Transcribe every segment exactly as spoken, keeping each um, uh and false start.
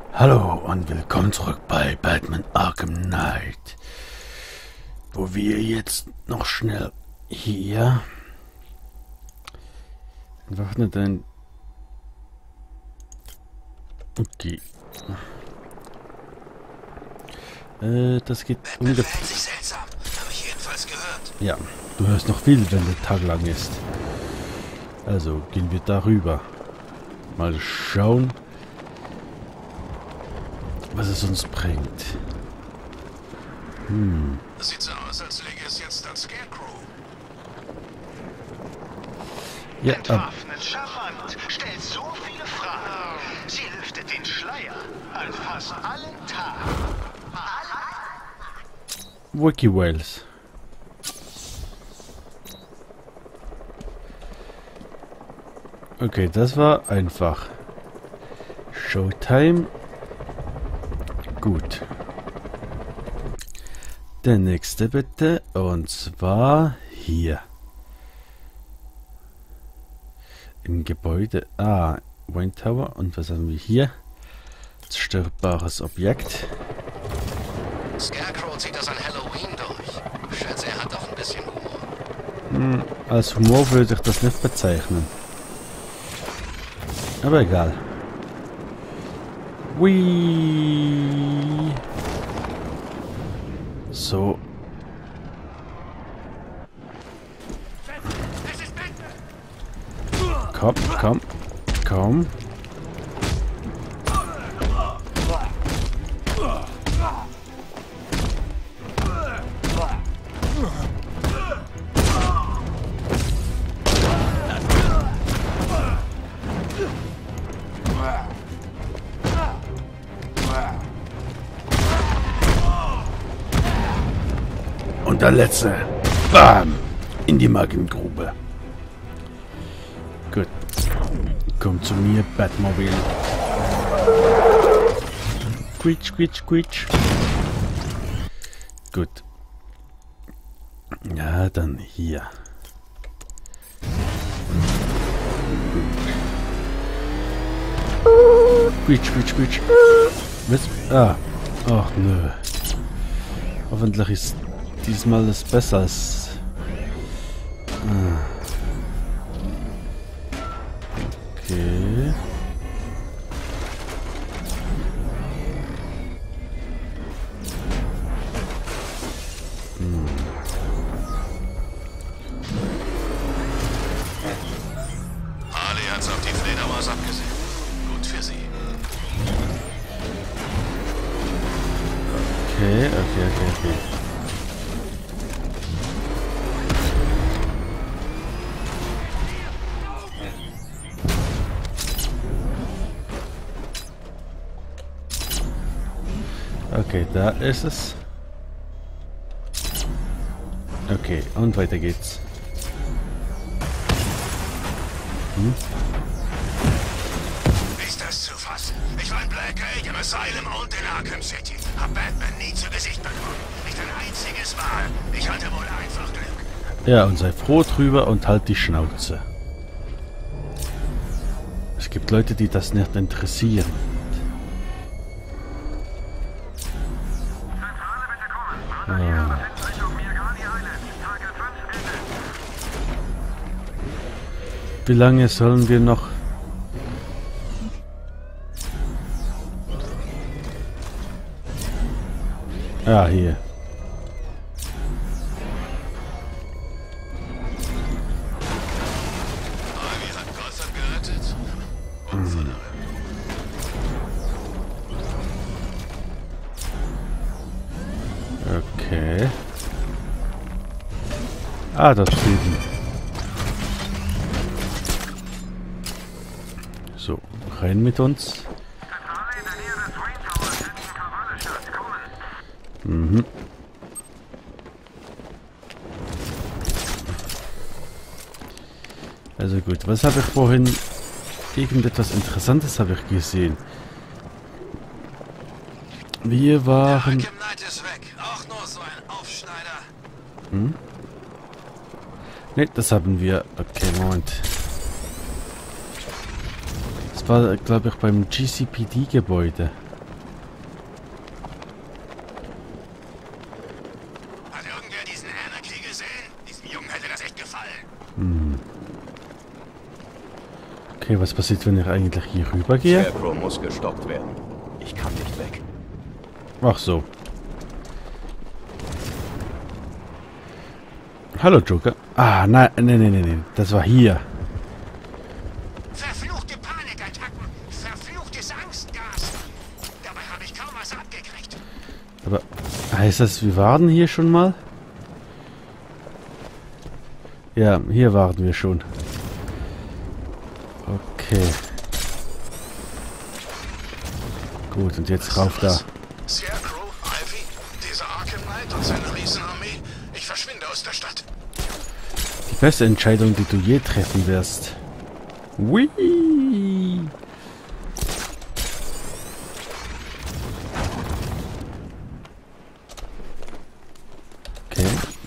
Hallo und willkommen zurück bei Batman Arkham Knight, wo wir jetzt noch schnell hier einfach nicht ein... Okay. Äh, das geht ungefähr... Verhält sich seltsam, habe ich jedenfalls gehört. Ja, du hörst noch viel, wenn der Tag lang ist. Also gehen wir darüber. Mal schauen, was es uns bringt. Hm. Das sieht so aus, als läge es jetzt an Scarecrow. Ja, ab. Entwaffnet Schaffand stellt so viele Fragen. Sie lüftet den Schleier an fast allen Tagen. Wiki Wales. Okay, das war einfach. Showtime. Gut. Der nächste bitte. Und zwar hier. Im Gebäude. Ah, Wayne Tower. Und was haben wir hier? Zerstörbares Objekt. Scarecrow zieht das an Halloween durch. Ich schätze, er hat auch ein bisschen Humor. Hm, als Humor würde ich das nicht bezeichnen. Aber egal. Whee! So. Komm, komm, komm. Und der letzte. Bam! In die Magengrube. Gut. Komm zu mir, Batmobile. Quietsch, quietsch, quietsch. Gut. Ja, dann hier. Quietsch, quietsch, quietsch. Was? Ah. Ach, nö. Hoffentlich ist diesmal ist besser als... Ah. Okay. Hm. Harley hat's auf die Fledermaus abgesehen. Gut für sie. Okay, okay, okay, okay. Okay, da ist es. Okay, und weiter geht's. Hm? Ist das zu fassen? Ich war in Black Lake, im Asylum und in Arkham City. Hab Batman nie zu Gesicht bekommen. Nicht ein einziges Mal. Ich hatte wohl einfach Glück. Ja, und sei froh drüber und halt die Schnauze. Es gibt Leute, die das nicht interessieren. Ah. Wie lange sollen wir noch? Ah, hier. Harley hat Gotham gerettet. Opfer darin. Okay. Ah, da drüben. So, rein mit uns. Mhm. Also gut, was habe ich vorhin? Irgendetwas Interessantes habe ich gesehen. Wir waren... Arkham Knight ist weg. Auch nur so ein Aufschneider. Hm? Ne, das haben wir. Okay, Moment. Das war, glaube ich, beim G C P D-Gebäude. Okay, was passiert, wenn ich eigentlich hier rüber gehe? Scarecrow muss gestoppt werden. Ich kann nicht weg. Ach so. Hallo Joker. Ah, nein, nein, nein, nein. Das war hier. Verfluchte Panikattacken! Verfluchtes Angstgas! Dabei habe ich kaum was abgekriegt. Aber heißt das, wir waren hier schon mal? Ja, hier waren wir schon. Okay. Gut, und jetzt rauf da. Scarecrow, Ivy, dieser Arkham Knight und seine Riesenarmee. Ich verschwinde aus der Stadt. Die beste Entscheidung, die du je treffen wirst. Whee! Okay.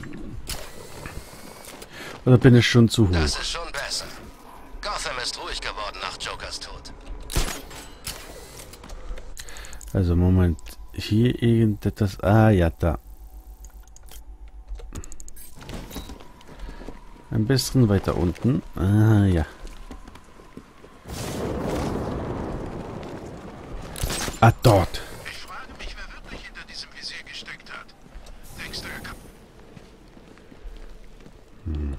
Oder bin ich schon zu hoch? Das ist schon besser. Gotham ist ruhig geworden nach Jokers Tod. Also Moment. Hier irgendetwas. Ah ja, da. Ein bisschen weiter unten. Ah ja. Ah, dort. Ich frage mich, wer wirklich hinter diesem Visier gesteckt hat. Denkst du, er kann... Hm.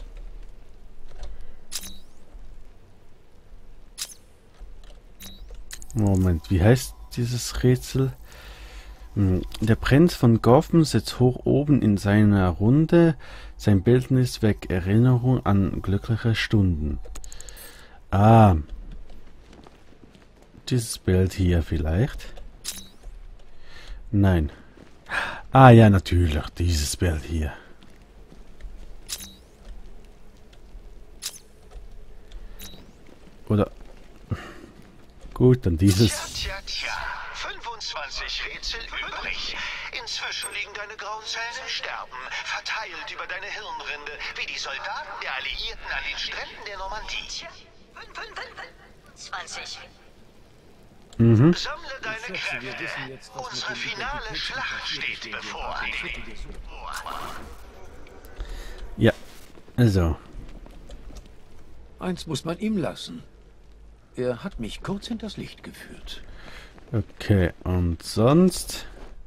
Moment, wie heißt dieses Rätsel? Hm. Der Prinz von Gotham sitzt hoch oben in seiner Runde. Sein Bildnis weckt Erinnerung an glückliche Stunden. Ah. Dieses Bild hier vielleicht? Nein. Ah ja, natürlich. Dieses Bild hier. Oder... Gut, dann dieses... Tja, tja, tja. fünfundzwanzig Rätsel übrig. Inzwischen liegen deine grauen Zellen im Sterben, verteilt über deine Hirnrinde, wie die Soldaten der Alliierten an den Stränden der Normandie. zwanzig. Mhm. Sammle deine Kräfte. Unsere finale Schlacht steht bevor. Ja, also. Eins muss man ihm lassen. Er hat mich kurz hinters Licht geführt. Okay, und sonst...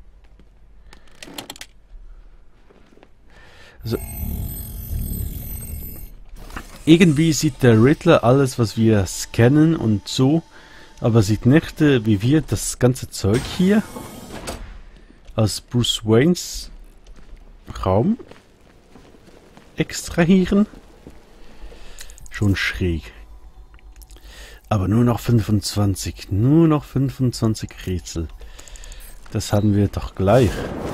Also... Irgendwie sieht der Riddler alles, was wir scannen und so, aber sieht nicht, äh, wie wir das ganze Zeug hier aus Bruce Waynes Raum extrahieren. Schon schräg. Aber nur noch fünfundzwanzig. Nur noch fünfundzwanzig Rätsel. Das haben wir doch gleich.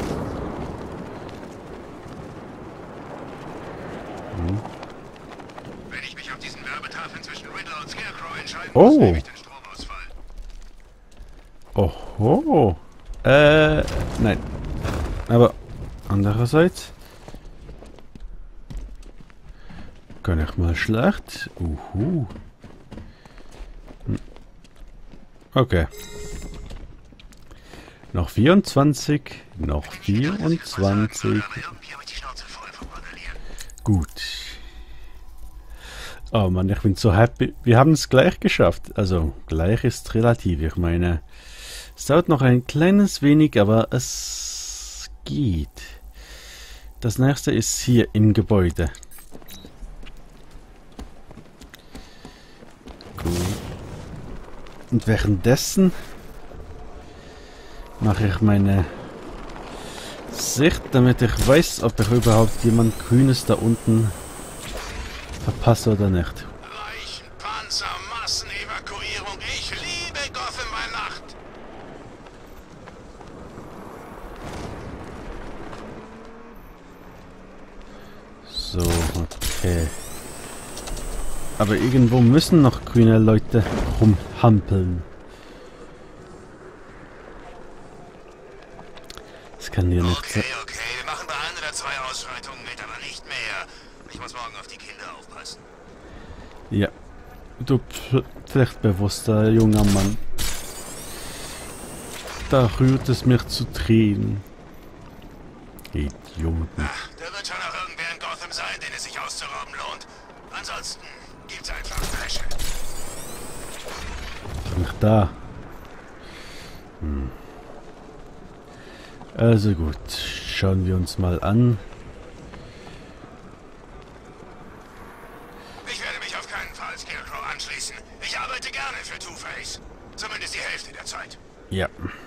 Hm. Wenn ich mich auf diesen Werbetafeln zwischen Riddler und Scarecrow entscheiden Oh. muss, nehme ich den Stromausfall. Oho. Äh, nein. Aber andererseits kann ich mal schlecht. Uhu. Hm. Okay. Noch vierundzwanzig. Noch vierundzwanzig. Aber irgendwie habe ich die Schnauze voll vom Randalieren. Gut. Oh Mann, ich bin so happy. Wir haben es gleich geschafft. Also, gleich ist relativ. Ich meine, es dauert noch ein kleines wenig, aber es geht. Das nächste ist hier im Gebäude. Gut. Und währenddessen mache ich meine Sicht, damit ich weiß, ob ich überhaupt jemand Grünes da unten verpasse oder nicht. Leichen, Panzer, Massenevakuierung. Ich liebe Gotham bei Nacht. So, okay. Aber irgendwo müssen noch grüne Leute rumhampeln. Das kann hier nicht sein. Okay, okay. Wir machen bei ein oder zwei Ausschreitungen mit, aber nicht mehr. Ich muss morgen auf die Kinder aufpassen. Ja. Du pflichtbewusster junger Mann. Da rührt es mich zu Tränen. Idioten. Ach, da wird schon noch irgendwer in Gotham sein, den es sich auszurauben lohnt. Ansonsten gibt's einfach Wäsche. nicht da. Hm. Also gut, schauen wir uns mal an. Ich werde mich auf keinen Fall Scarecrow anschließen. Ich arbeite gerne für Two-Face. Zumindest die Hälfte der Zeit. Ja.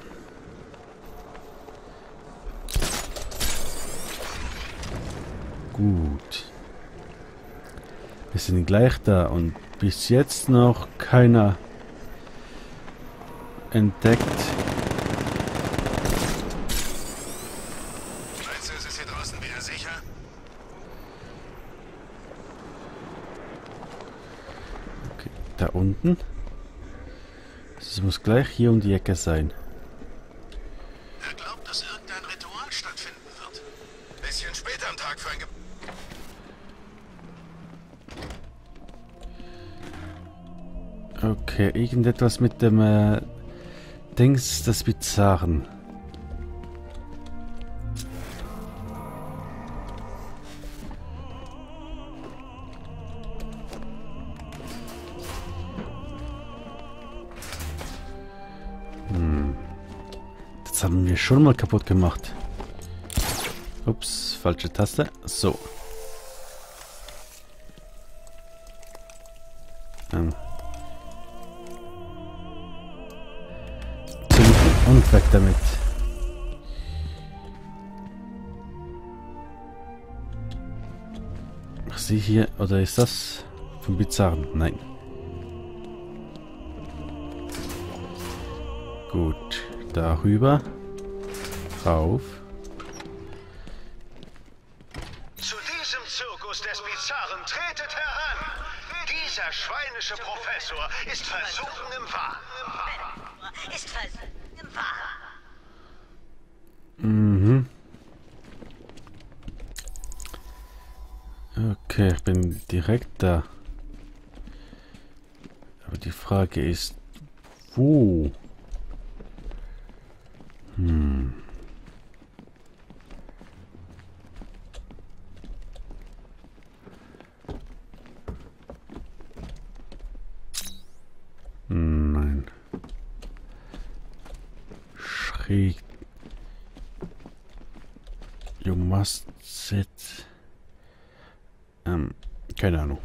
Gut. Wir sind gleich da und bis jetzt noch keiner entdeckt. Meinst du, es ist hier draußen wieder sicher? Okay, da unten. Es muss gleich hier um die Ecke sein. Er glaubt, dass irgendein Ritual stattfinden wird. Bisschen später am Tag für ein Ge Okay, irgendetwas mit dem äh, Dings des Bizarren. Hm. Das haben wir schon mal kaputt gemacht. Ups, falsche Taste. So. Ähm. Und weg damit. Ach, sie hier, oder ist das vom Bizarren? Nein. Gut, darüber. Rauf. Zu diesem Zirkus des Bizarren tretet heran. Dieser schweinische Professor ist versunken im Wahn. Ist versunken im Wahn. Mhm. Okay, ich bin direkt da. Aber die Frage ist, wo? Hm. Nein. Schräg. You must sit. Ähm, keine Ahnung.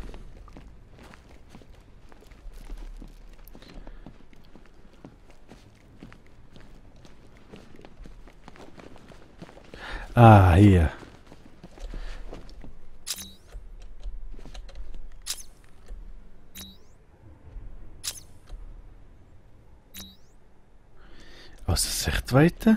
Ah, hier. Aus der Sichtweite?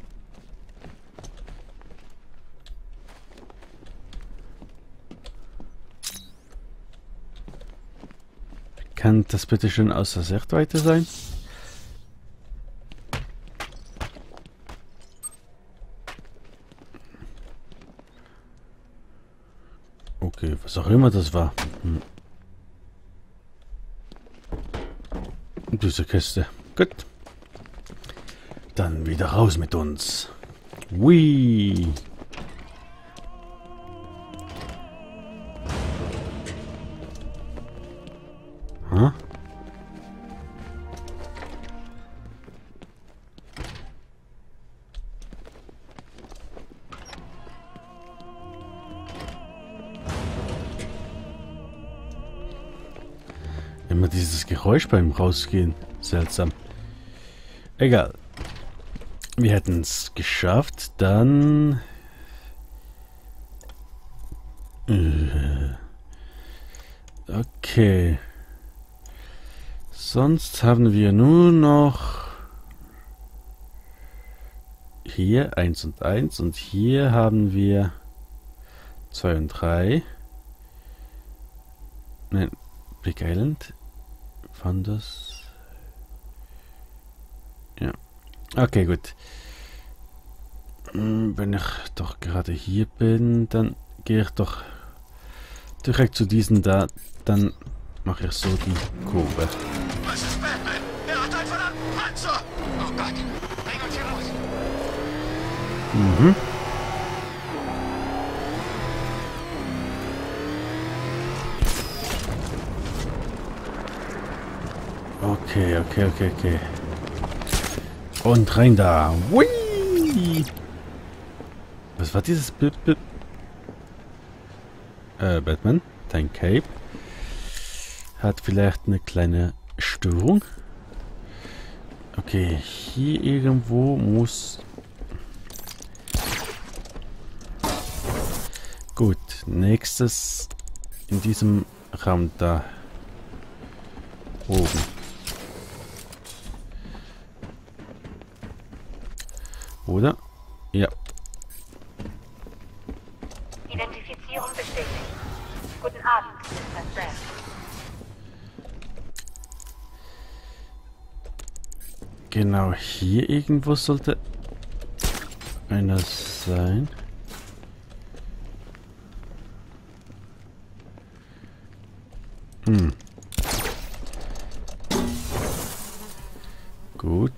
Kann das bitte schön aus der Sichtweite sein? Okay, was auch immer das war. Hm. Diese Kiste. Gut. Dann wieder raus mit uns. Whee! Huh? Immer dieses Geräusch beim Rausgehen. Seltsam. Egal. Wir hätten es geschafft, dann... Okay. Sonst haben wir nur noch... Hier eins und eins und hier haben wir zwei und drei. Nein, Big Island. Fand das... Ja. Okay, gut. Wenn ich doch gerade hier bin, dann gehe ich doch direkt zu diesen da. Dann mache ich so die Kurve. Was ist Batman? Er hat einen verdammten Panzer! Oh Gott! Bring uns hier raus! Mhm. Okay, okay. Okay, okay, okay. Und rein da. Whee! Was war dieses Bip Bip? Äh, Batman, dein Cape hat vielleicht eine kleine Störung. Okay, hier irgendwo muss... Gut, nächstes in diesem Raum da oben. Oder? Ja. Identifizierung bestätigt. Guten Abend, Mister Brand. Genau, hier irgendwo sollte einer sein. Hm. Gut.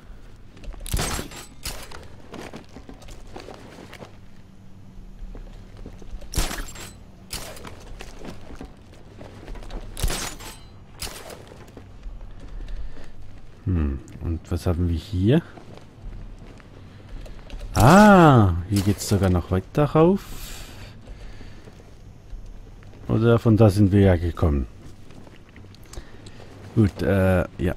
Hm. Und was haben wir hier? Ah, hier geht es sogar noch weiter rauf. Oder von da sind wir ja gekommen. Gut, äh, ja.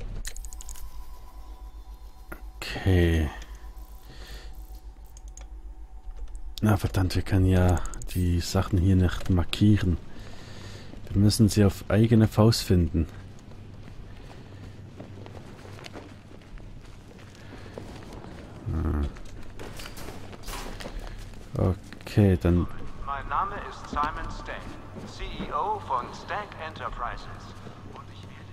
Okay. Na verdammt, wir können ja die Sachen hier nicht markieren. Wir müssen sie auf eigene Faust finden. Okay, dann... Mein Name ist Simon Stank, C E O von Stank Enterprises. Und ich werde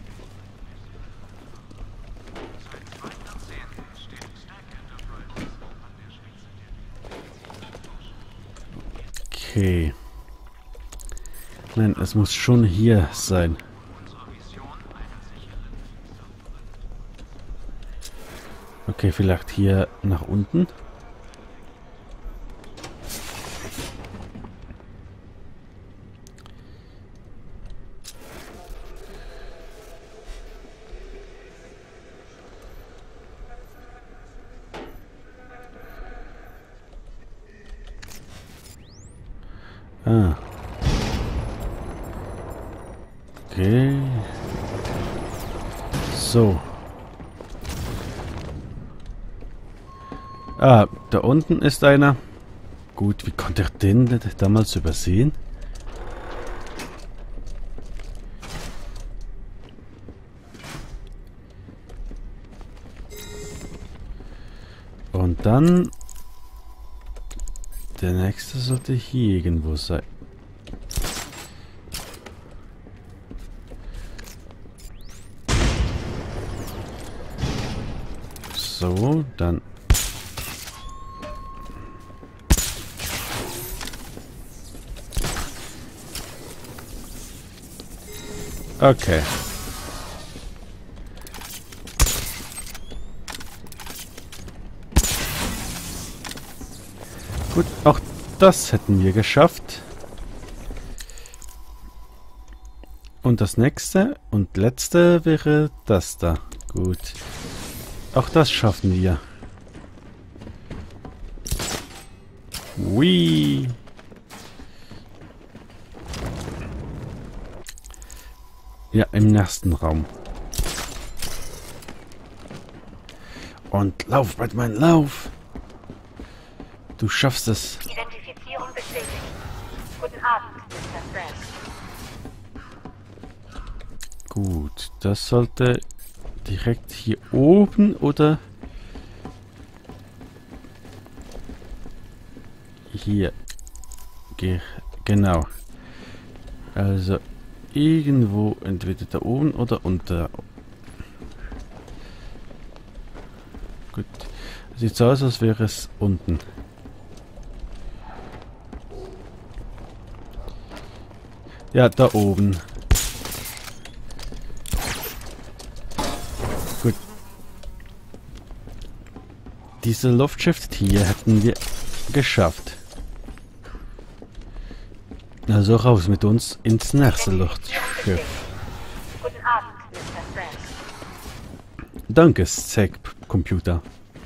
die Seit zweitausendzehn steht Stank Enterprises an der Spitze der... Okay. Nein, es muss schon hier sein. Okay, vielleicht hier nach unten. Ah. Okay. So. Ah, da unten ist einer. Gut, wie konnte er den damals übersehen? Und dann... Der nächste sollte hier irgendwo sein. So, dann... Okay. Gut, auch das hätten wir geschafft. Und das nächste und letzte wäre das da. Gut. Auch das schaffen wir. Hui. Ja, im nächsten Raum. Und lauf, Batman, lauf! Du schaffst es. Identifizierung bestätigt. Guten Abend, Mister Brand. Gut, das sollte direkt hier oben oder hier. Ge genau. Also irgendwo entweder da oben oder unter. Gut. Sieht so aus, als wäre es unten. Ja, da oben. Gut. Diese Luftschiff hier hätten wir geschafft. Also raus mit uns ins nächste Luftschiff. Guten Abend, Mister Brand. Danke, Zack-Computer.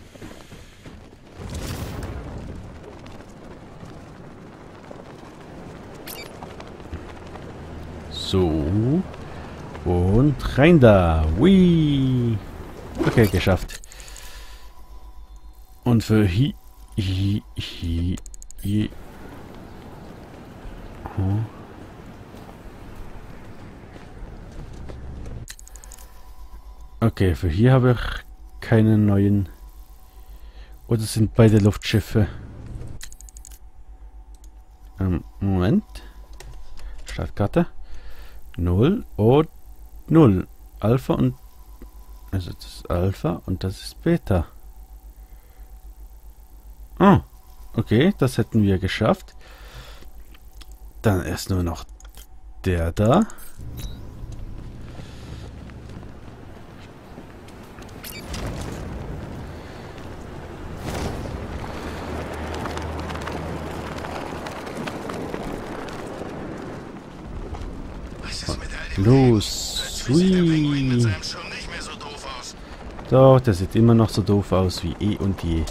So. Und rein da. Whee. Okay, geschafft. Und für hi... hi... hi... hi... Oh. Okay, für hier habe ich keine neuen... Oder sind beide Luftschiffe? Ähm, Moment. Startkarte. null und null. Alpha und... Also das ist Alpha und das ist Beta. Ah, okay, das hätten wir geschafft. Dann ist nur noch der da. Los, Sweet. Doch, der sieht immer noch so doof aus wie eh und je.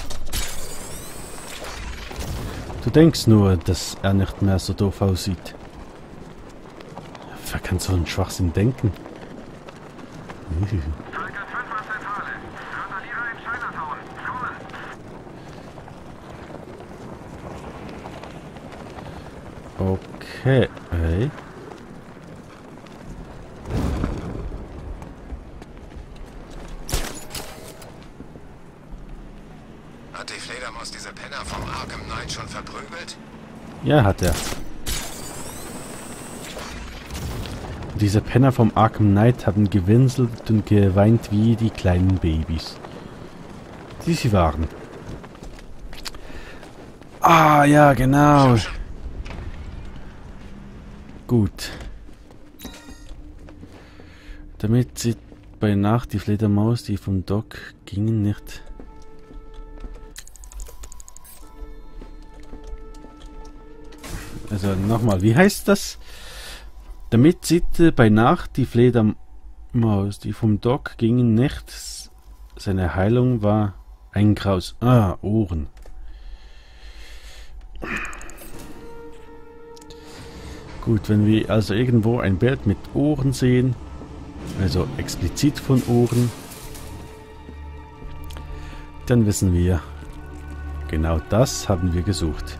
Du denkst nur, dass er nicht mehr so doof aussieht. Wer kann so einen Schwachsinn denken? Okay. Hey. Hat die Fledermaus diese Penner vom Arkham Knight schon verprügelt? Ja, hat er. Diese Penner vom Arkham Knight haben gewinselt und geweint wie die kleinen Babys, die sie waren. Ah, ja, genau. Gut. Damit sieht bei Nacht die Fledermaus, die vom Dock gingen, nicht... Also nochmal, wie heißt das? Damit sieht äh, bei Nacht die Fledermaus, die vom Dock gingen, nicht. Seine Heilung war ein Graus. Ah, Ohren. Gut, wenn wir also irgendwo ein Bild mit Ohren sehen, also explizit von Ohren, dann wissen wir, genau das haben wir gesucht.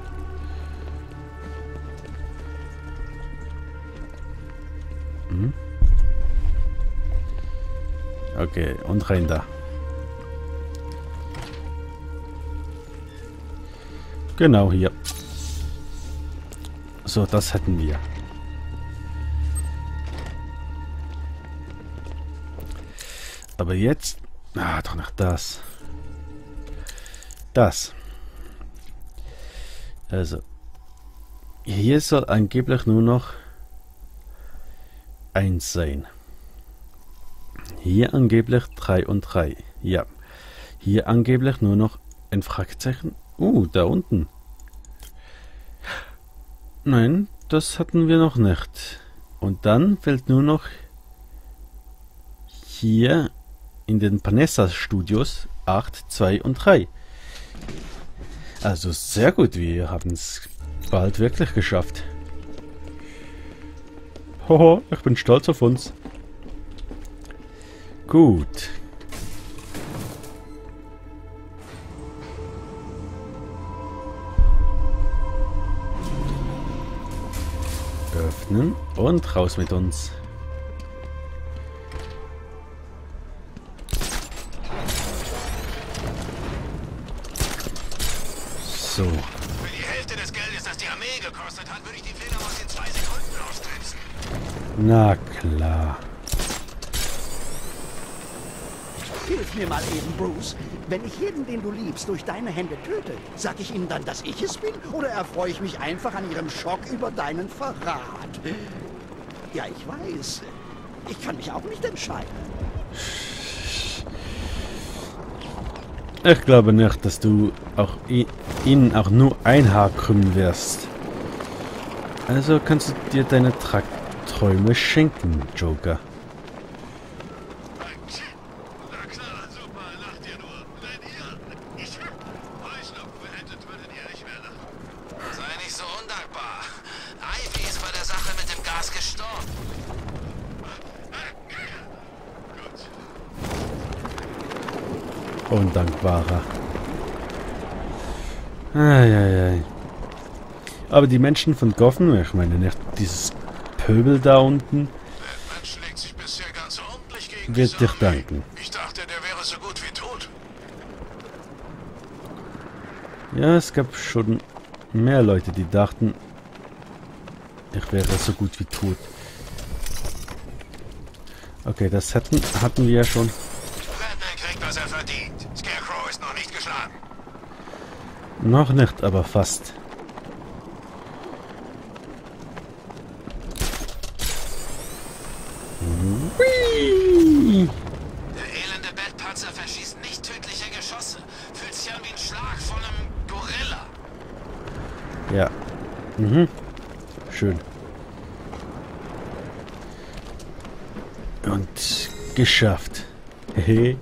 Hm? Okay, und rein da. Genau hier. So, das hätten wir. Aber jetzt... Ah, doch nicht das. Das. Also. Hier soll angeblich nur noch eins sein. Hier angeblich drei und drei. Ja. Hier angeblich nur noch ein Fragezeichen. Uh, da unten. Nein, das hatten wir noch nicht. Und dann fehlt nur noch hier in den Panessa Studios acht, zwei und drei. Also sehr gut, wir haben es bald wirklich geschafft. Hoho, ich bin stolz auf uns. Gut. Öffnen und raus mit uns. So. Für die Hälfte des Geldes, das die Armee gekostet hat, würde ich die Fledermaus in zwei Sekunden austricksen. Na klar. Hilf mir mal eben, Bruce. Wenn ich jeden, den du liebst, durch deine Hände töte, sag ich ihm dann, dass ich es bin? Oder erfreue ich mich einfach an ihrem Schock über deinen Verrat? Ja, ich weiß. Ich kann mich auch nicht entscheiden. Ich glaube nicht, dass du auch ihnen auch nur ein Haar krümmen wirst. Also kannst du dir deine Tra Träume schenken, Joker. Mal lacht ihr nur. Wenn ihr... Ich... Heuschnupfen hättet, würdet ihr nicht mehr lachen. Sei nicht so undankbar. Ivy ist bei der Sache mit dem Gas gestorben. Gut. Undankbarer. Eieiei. Aber die Menschen von Gotham, ich meine nicht dieses Pöbel da unten, Batman schlägt sich bisher ganz ordentlich gegen wird diese dich Armee. danken. Ich dachte, der wäre so gut wie tot. Ja, es gab schon mehr Leute, die dachten, ich wäre so gut wie tot. Okay, das hatten, hatten wir ja schon. Batman kriegt, was er verdient. Scarecrow ist noch nicht geschlagen. Noch nicht, aber fast. Whee! Der elende Batpanzer verschießt nicht tödliche Geschosse. Fühlt sich an wie ein Schlag von einem Gorilla. Ja. Mhm. Schön. Und geschafft. Hehe.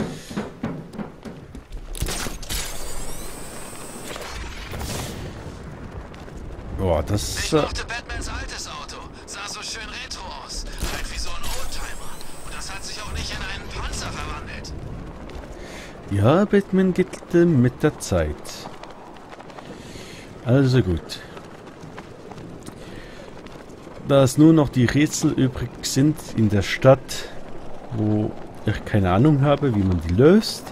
Boah, das Ich äh, mochte Batmans altes Auto. Sah so schön retro aus. Halt wie so ein Oldtimer. Und das hat sich auch nicht in einen Panzer verwandelt. ja, Batman geht äh, mit der Zeit. Also gut. Da es nur noch die Rätsel übrig sind in der Stadt, wo ich keine Ahnung habe, wie man die löst,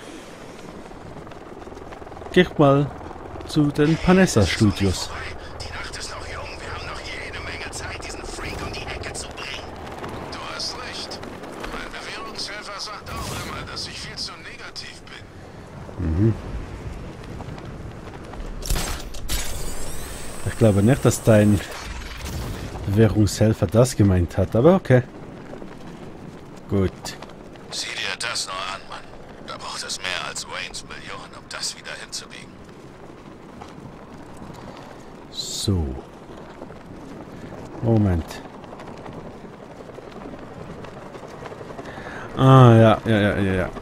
gehe ich mal zu den Panessa Studios. Die Nacht ist noch jung. Wir haben noch jede Menge Zeit, diesen Freak um die Ecke zu bringen. Du hast recht. Mein Bewährungshelfer sagt auch immer, dass ich viel zu negativ bin. Ich glaube nicht, dass dein Währungshelfer das gemeint hat, aber okay. Gut. Sieh dir das nur an, Mann. Da braucht es mehr als Waynes Millionen, um das wieder hinzubiegen. So. Moment. Ah, ja, ja, ja, ja, ja.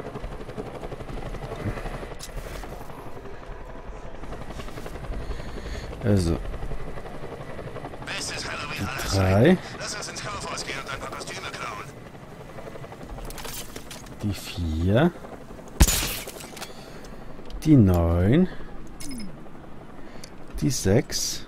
Also, Bestes Halloween aller drei, Zeiten. Lass uns ins Kaufhaus gehen und ein paar Kostüme klauen. die vier, die neun, die sechs,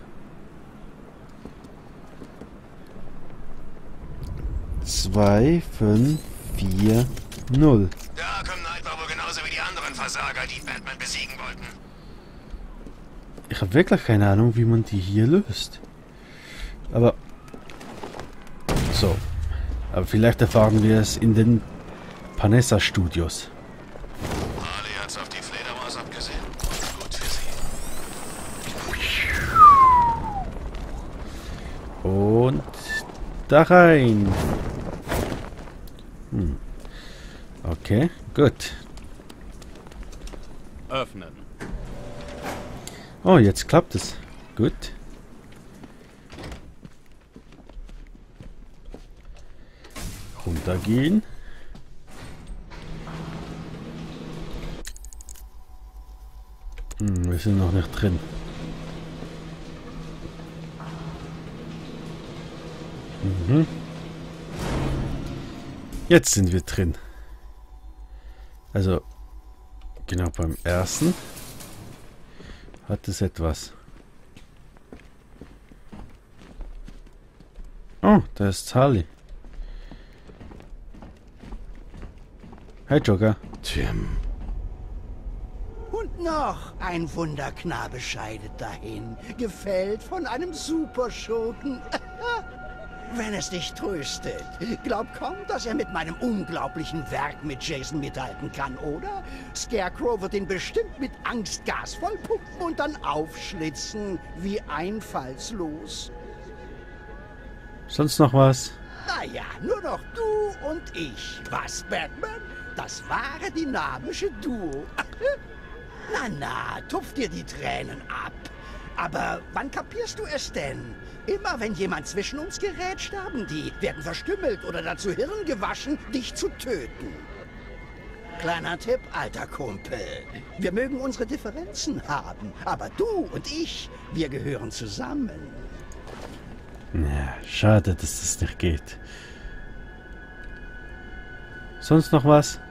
zwei, fünf, vier, null. Der Arkham Knight war wohl genauso wie die anderen Versager, die Batman besiegen wollten. Ich habe wirklich keine Ahnung, wie man die hier löst. Aber... So. Aber vielleicht erfahren wir es in den Panessa Studios. Harley hat's auf die Fledermaus abgesehen. Gut für sie. Und... da rein. Hm. Okay, gut. Öffnen. Oh, jetzt klappt es. Gut. Runtergehen. Hm, wir sind noch nicht drin. Mhm. Jetzt sind wir drin. Also, genau beim ersten hat es etwas. Oh, da ist Harley. Hi, Joker. Tim. Und noch ein Wunderknabe scheidet dahin, gefällt von einem Superschurken. Wenn es dich tröstet, glaub kaum, dass er mit meinem unglaublichen Werk mit Jason mithalten kann, oder? Scarecrow wird ihn bestimmt mit Angstgas vollpumpen und dann aufschlitzen, wie einfallslos. Sonst noch was? Naja, nur noch du und ich. Was, Batman? Das wahre dynamische Duo. Na, na, tupf dir die Tränen ab. Aber wann kapierst du es denn? Immer wenn jemand zwischen uns gerät, sterben die, werden verstümmelt oder dazu Hirn gewaschen, dich zu töten. Kleiner Tipp, alter Kumpel. Wir mögen unsere Differenzen haben, aber du und ich, wir gehören zusammen. Ja, schade, dass das nicht geht. Sonst noch was?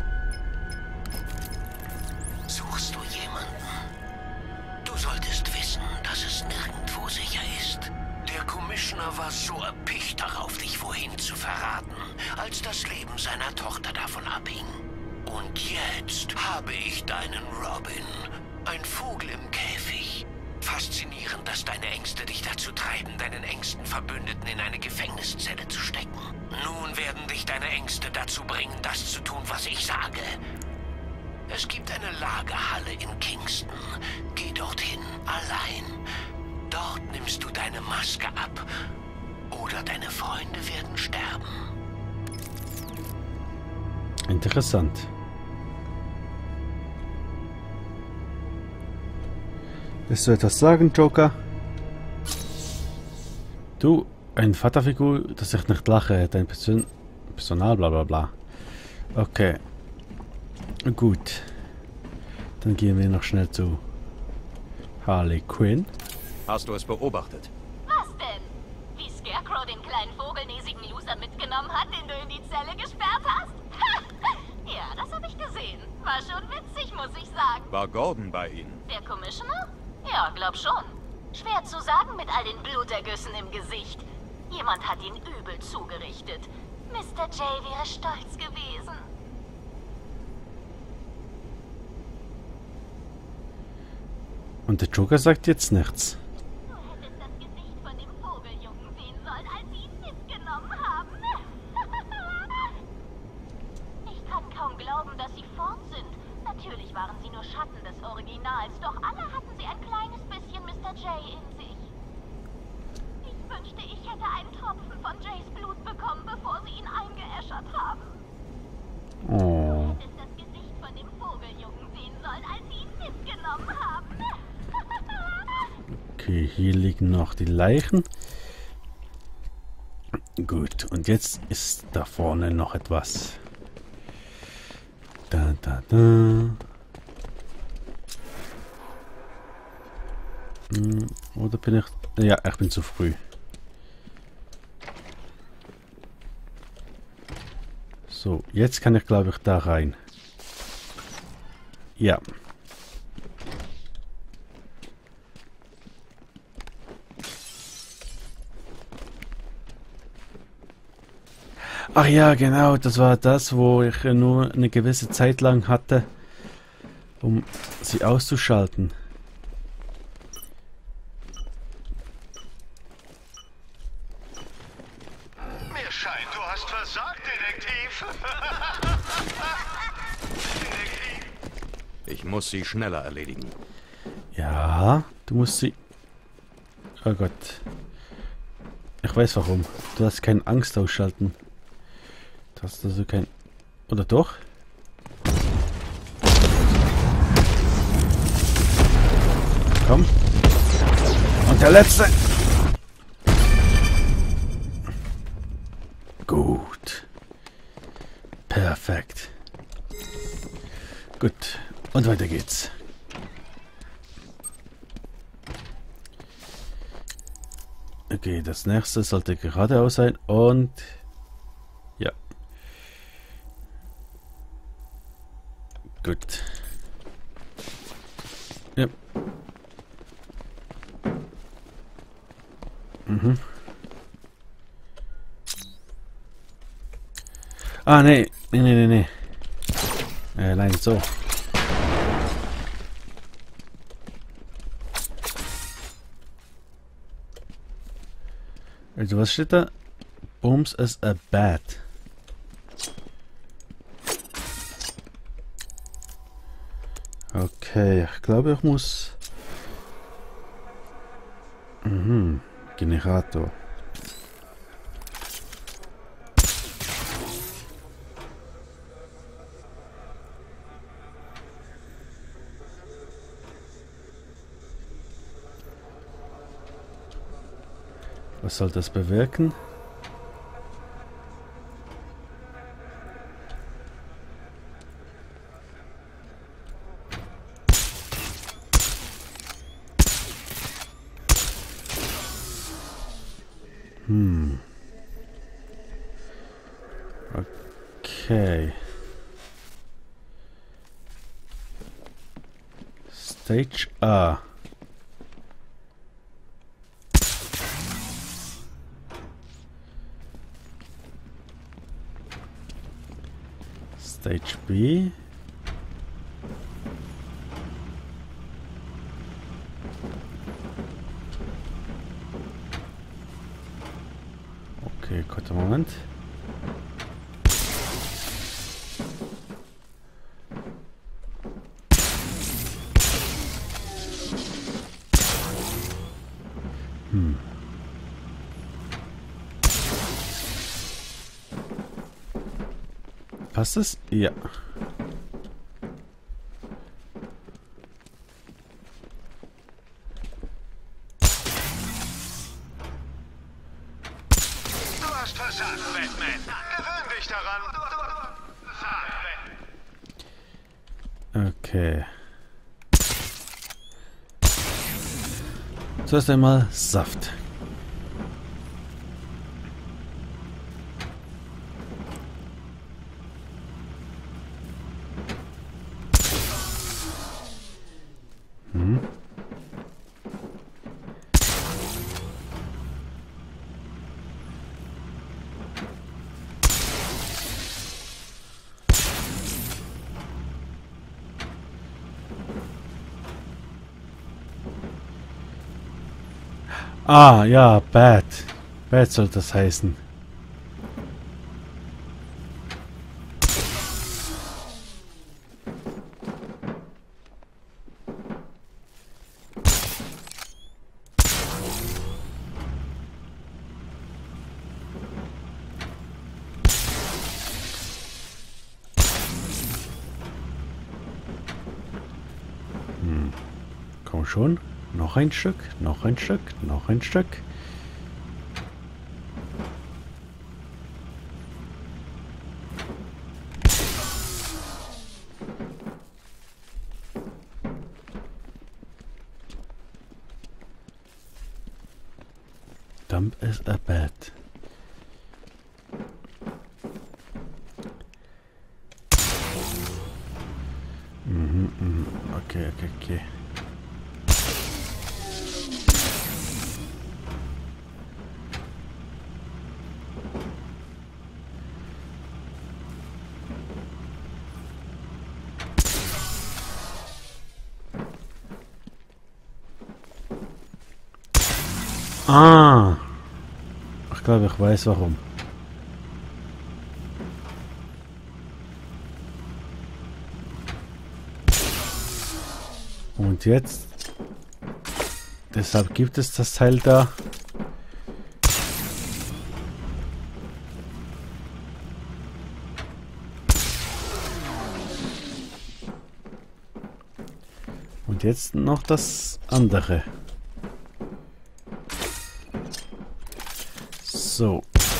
Suchst du jemanden? Du solltest wissen, dass es nirgendwo sicher ist. Der Commissioner war so erpicht darauf, dich wohin zu verraten, als das Leben seiner Tochter davon abhing. Und jetzt habe ich deinen Robin, ein Vogel im Käfig. Faszinierend, dass deine Ängste dich dazu treiben, deinen engsten Verbündeten in eine Gefängniszelle zu stecken. Nun werden dich deine Ängste dazu bringen, das zu tun, was ich sage. Es gibt eine Lagerhalle in Kingston. Geh dorthin, allein. Dort nimmst du deine Maske ab. Oder deine Freunde werden sterben. Interessant. Willst du etwas sagen, Joker? Du, ein Vaterfigur, das ich nicht lache, dein Person Personal, bla bla bla. Okay. Gut. Dann gehen wir noch schnell zu Harley Quinn. Hast du es beobachtet? Was denn? Wie Scarecrow den kleinen vogelnäsigen Loser mitgenommen hat, den du in die Zelle gesperrt hast? Ja, das habe ich gesehen. War schon witzig, muss ich sagen. War Gordon bei Ihnen? Der Commissioner? Ja, glaub schon. Schwer zu sagen mit all den Blutergüssen im Gesicht. Jemand hat ihn übel zugerichtet. Mister J wäre stolz gewesen. Und der Joker sagt jetzt nichts. Du hättest das Gesicht von dem Vogeljungen sehen sollen, als sie ihn mitgenommen haben. Ich kann kaum glauben, dass sie fort sind. Natürlich waren sie nur Schatten des Originals, doch alle hatten sie ein kleines bisschen Mister J in sich. Ich wünschte, ich hätte einen Tropfen von Jays Blut bekommen, bevor sie ihn eingeäschert haben. Oh. Du hättest das Gesicht von dem Vogeljungen sehen sollen, als sie ihn mitgenommen haben. Okay, hier liegen noch die Leichen. Gut, und jetzt ist da vorne noch etwas. Da, da, da. Hm, oder bin ich... Ja, ich bin zu früh. So, jetzt kann ich, glaube ich, da rein. Ja. Ach ja, genau, das war das, wo ich nur eine gewisse Zeit lang hatte, um sie auszuschalten. Mir scheint, du hast versagt, Detektiv. Detektiv. Ich muss sie schneller erledigen. Ja, du musst sie... Oh Gott. Ich weiß warum. Du hast keine Angst ausschalten. Du hast also kein... Oder doch? Komm. Und der letzte. Gut. Perfekt. Gut. Und weiter geht's. Okay, das nächste sollte geradeaus sein und... Ja. Gut. Ja. Mhm. Ah, nee. Nee, nee, nee, nee. Äh, nein, so. Also, was steht da? Booms as a bat. Okay, ich glaube, ich muss... Mhm, Generator. Was soll das bewirken? Hm. Okay. Stage A. Stage B. Okay, kurzer Moment. Hm. Passt es? Ja. Du hast versagt, Batman. Gewöhn dich daran. Okay. Zuerst einmal Saft. Hm. Ah, ja, Bad. Bad soll das heißen. Hm. Komm schon. Noch ein Stück, noch ein Stück, noch ein Stück. Dump is a bed. Mhm, mhm. Okay, okay, okay. Ah! Ich glaube, ich weiß warum. Und jetzt... Deshalb gibt es das Teil da. Und jetzt noch das andere. So.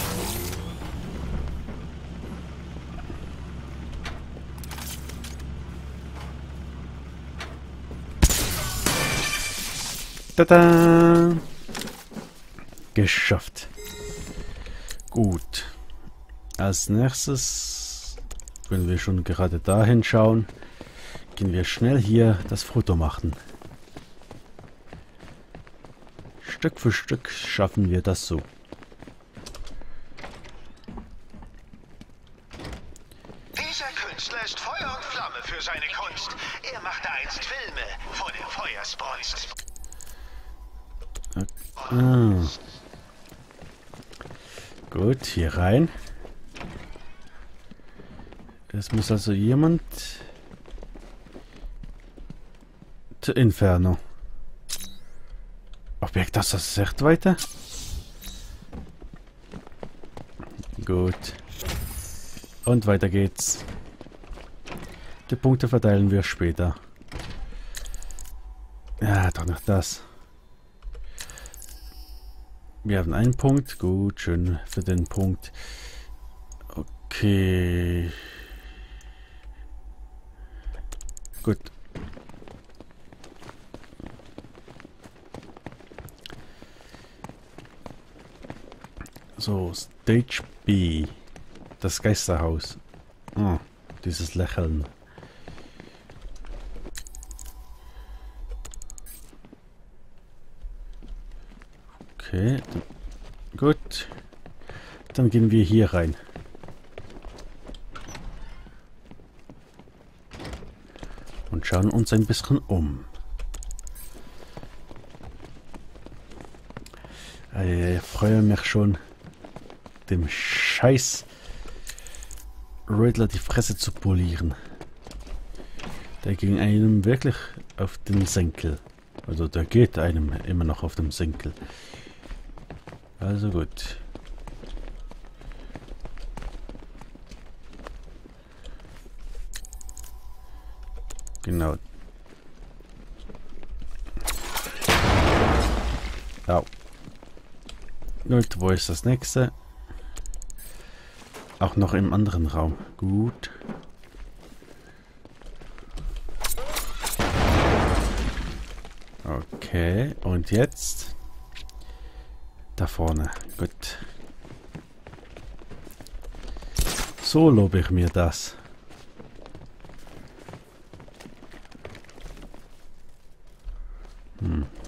Tada! Geschafft. Gut. Als nächstes, wenn wir schon gerade dahin schauen, gehen wir schnell hier das Foto machen. Stück für Stück schaffen wir das so. Dieser Künstler ist Feuer und Flamme für seine Kunst. Er machte einst Filme vor der Feuersbrunst. Ah. Gut, hier rein. Es muss also jemand zur Inferno. Objekt aus der Sichtweite. Gut. Und weiter geht's. Die Punkte verteilen wir später. Ja, doch noch das. Wir haben einen Punkt. Gut, schön für den Punkt. Okay. Gut. So, Stage B. Das Geisterhaus. Oh, dieses Lächeln. Okay, dann, gut. Dann gehen wir hier rein. Und schauen uns ein bisschen um. Ich freue mich schon, dem Scheiß Riddler die Fresse zu polieren. Der ging einem wirklich auf den Senkel. Also der geht einem immer noch auf den Senkel. Also gut. Genau. Ja. Gut, wo ist das nächste? Auch noch im anderen Raum. Gut. Okay, und jetzt? Da vorne. Gut. So lobe ich mir das. Hm.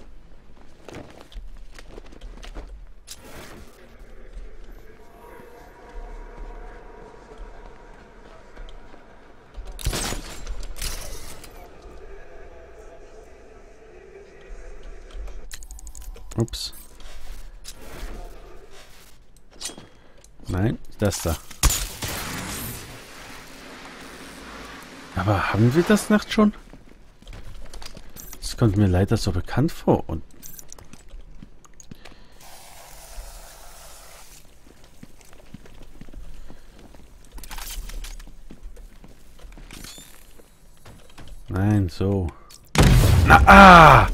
Ups. Nein, das da. Aber haben wir das nicht schon? Das kommt mir leider so bekannt vor. Und nein, so. Na, ah!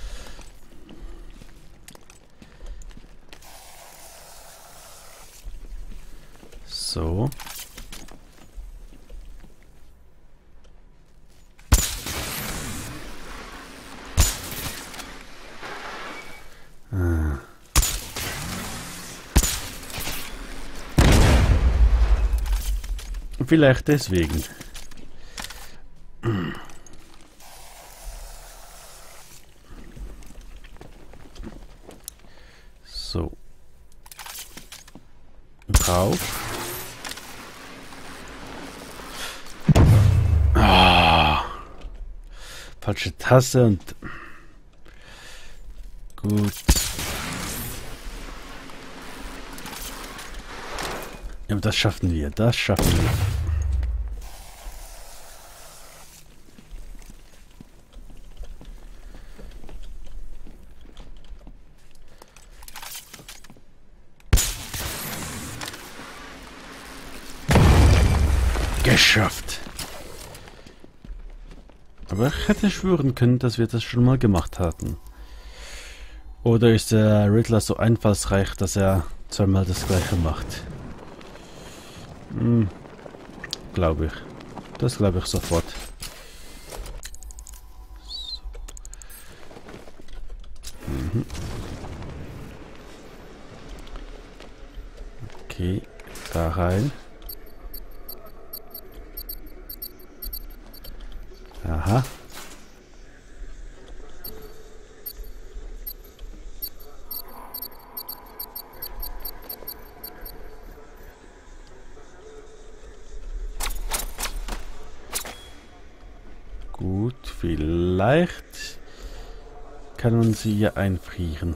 So. Ah. Vielleicht deswegen. So. Drauf. Falsche Taste und gut. Ja, das schaffen wir, das schaffen wir. Geschafft. Aber ich hätte schwören können, dass wir das schon mal gemacht hatten. Oder ist der Riddler so einfallsreich, dass er zweimal das gleiche macht? Hm, glaube ich. Das glaube ich sofort. So. Mhm. Okay, da rein. Aha. Gut, vielleicht kann man sie hier einfrieren.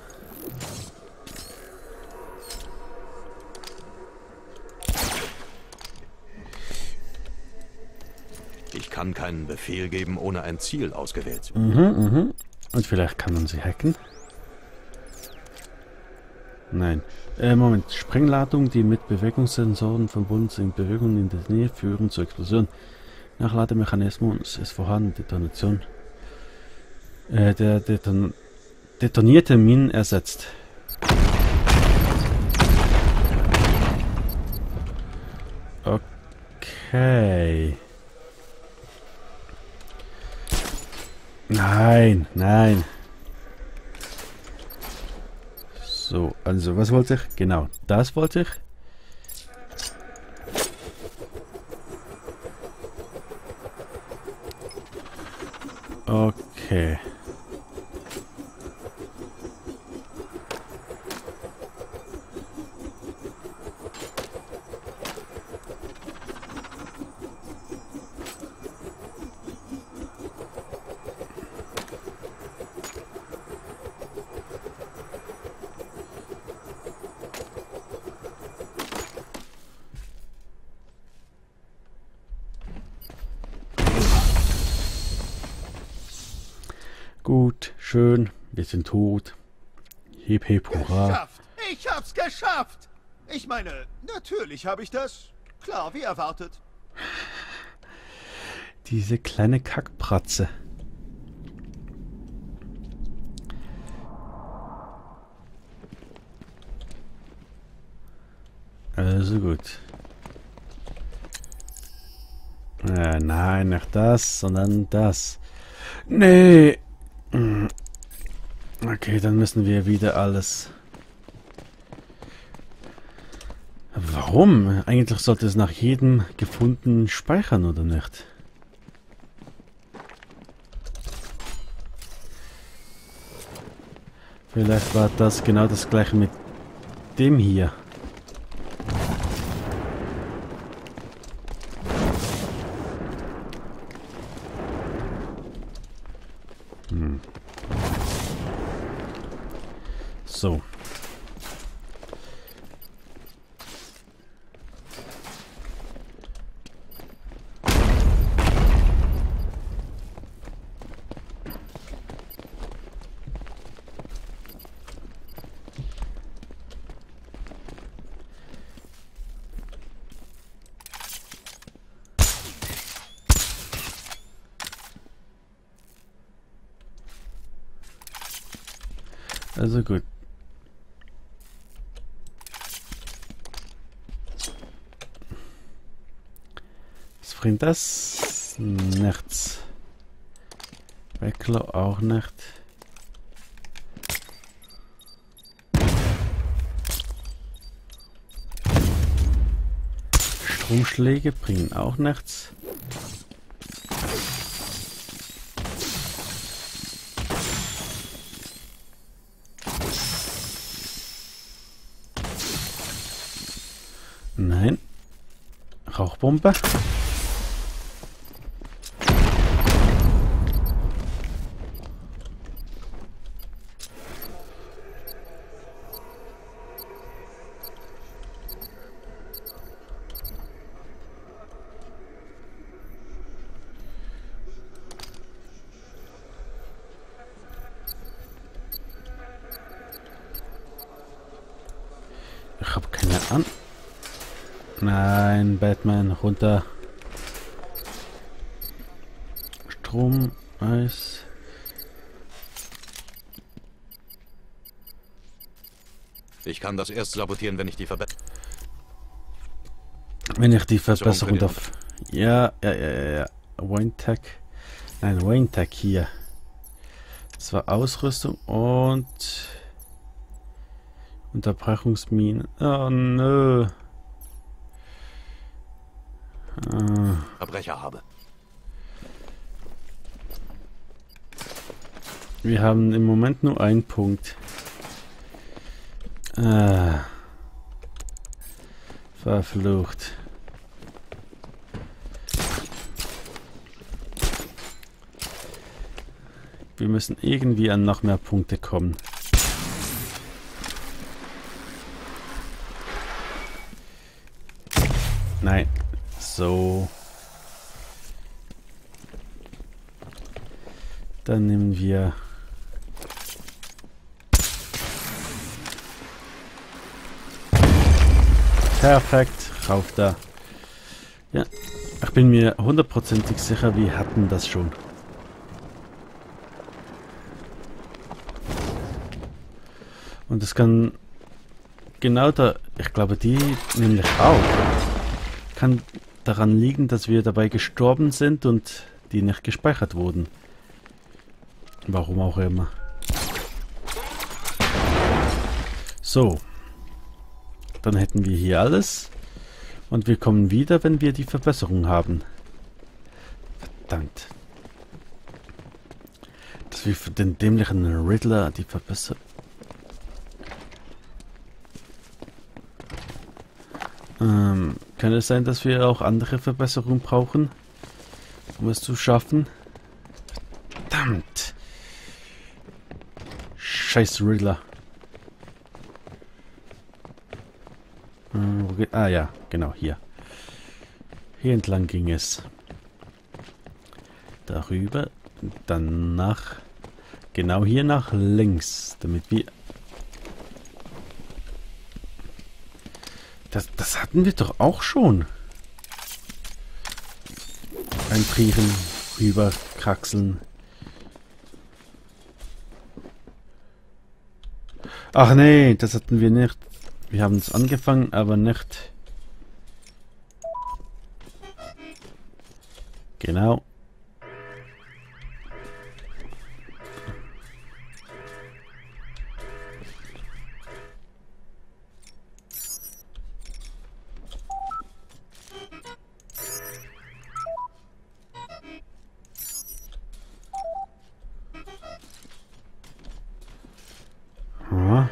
Ich kann keinen Befehl geben, ohne ein Ziel ausgewählt zu Mhm, mhm. Und vielleicht kann man sie hacken. Nein. Äh, Moment. Sprengladungen, die mit Bewegungssensoren verbunden sind. Bewegungen in der Nähe führen zur Explosion. Nachlademechanismus ist vorhanden. Detonation. Äh, der Deton detonierte Minen ersetzt. Okay. Nein, nein. So, also was wollte ich? Genau, das wollte ich. Okay. Gut, schön, wir sind tot. Hip hip hurra. Geschafft! Ich hab's geschafft! Ich meine, natürlich habe ich das. Klar, wie erwartet. Diese kleine Kackpratze. Also gut. Äh, nein, nicht das, sondern das. Nee. Okay, dann müssen wir wieder alles... Warum? Eigentlich sollte es nach jedem gefunden speichern, oder nicht? Vielleicht war das genau das gleiche mit dem hier. Hm. So. Also gut. Was bringt das? Nichts. Weckler auch nicht. Stromschläge bringen auch nichts. Nein. Rauchbombe. Ich habe keine Ahnung. Nein, Batman, runter. Strom, Eis. Ich kann das erst sabotieren, wenn ich die Verbesserung... Wenn ich die Verbesserung darf. Ja, ja, ja, ja, ja. Wayne Tech. Nein, Wayne Tech hier. Das war Ausrüstung und... Unterbrechungsminen. Oh, nö. Verbrecher habe. Wir haben im Moment nur einen Punkt. Ah. Verflucht. Wir müssen irgendwie an noch mehr Punkte kommen. Nein. So. Dann nehmen wir perfekt, rauf da. Ja, ich bin mir hundertprozentig sicher, wir hatten das schon. Und es kann genau da, ich glaube die nämlich auch, kann daran liegen, dass wir dabei gestorben sind und die nicht gespeichert wurden. Warum auch immer. So. Dann hätten wir hier alles. Und wir kommen wieder, wenn wir die Verbesserung haben. Verdammt. Dass wir für den dämlichen Riddler die Verbesserung... Ähm, kann es sein, dass wir auch andere Verbesserungen brauchen, um es zu schaffen? Verdammt! Scheiß Riddler. Äh, wo geht, ah ja, genau, hier. Hier entlang ging es. Darüber, dann nach... Genau hier nach links, damit wir... Das, das hatten wir doch auch schon. Einfrieren, rüberkraxeln. Ach nee, das hatten wir nicht. Wir haben es angefangen, aber nicht. Genau. Ja.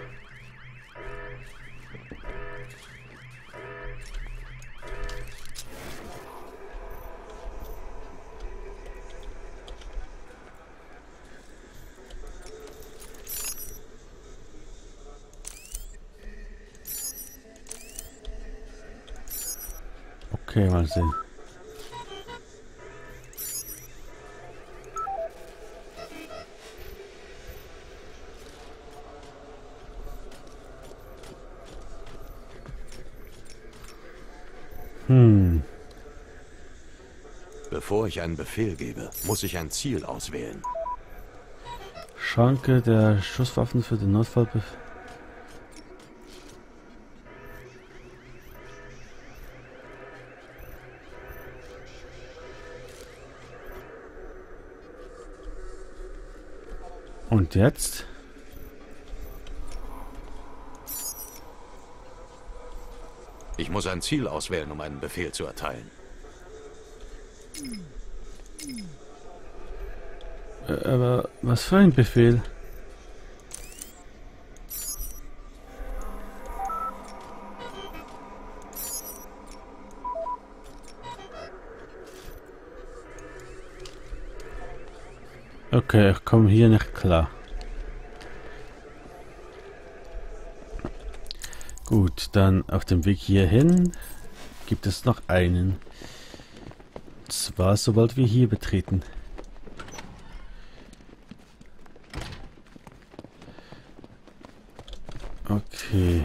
Okay, mal sehen. Hm. Bevor ich einen Befehl gebe, muss ich ein Ziel auswählen. Schranke der Schusswaffen für den Notfall. Und jetzt? Ich muss ein Ziel auswählen, um einen Befehl zu erteilen. Äh, aber was für ein Befehl? Okay, ich komme hier nicht klar. Gut, dann auf dem Weg hierhin gibt es noch einen. Und zwar, sobald wir hier betreten. Okay.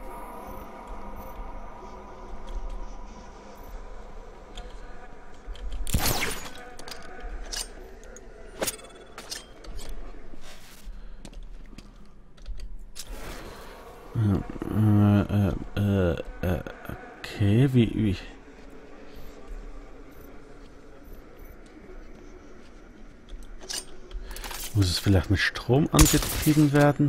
Äh, äh, äh, äh, okay, wie, wie... Muss es vielleicht mit Strom angetrieben werden?